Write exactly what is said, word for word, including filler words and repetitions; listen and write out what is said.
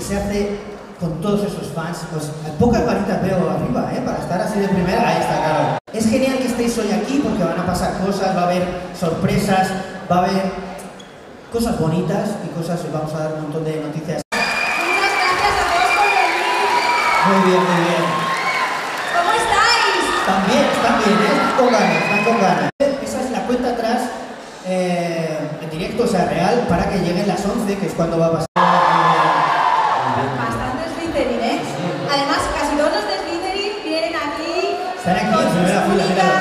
se hace con todos esos fans. Pues pocas varitas veo arriba, ¿eh? Para estar así de primera. Ahí está, claro. Es genial que estéis hoy aquí porque van a pasar cosas, va a haber sorpresas, va a haber cosas bonitas y cosas, vamos a dar un montón de noticias. Muchas gracias a todos por venir. Muy bien, muy bien. ¿Cómo estáis? Están bien, están bien, ¿eh? Están con ganas, están con ganas. Esa es la cuenta atrás eh, en directo, o sea, real, para que lleguen las once, que es cuando va a pasar. Bastante Slytherin, ¿eh? Además, casi todos los de Slytherin vienen aquí. Están aquí con en primera sus fila, mira.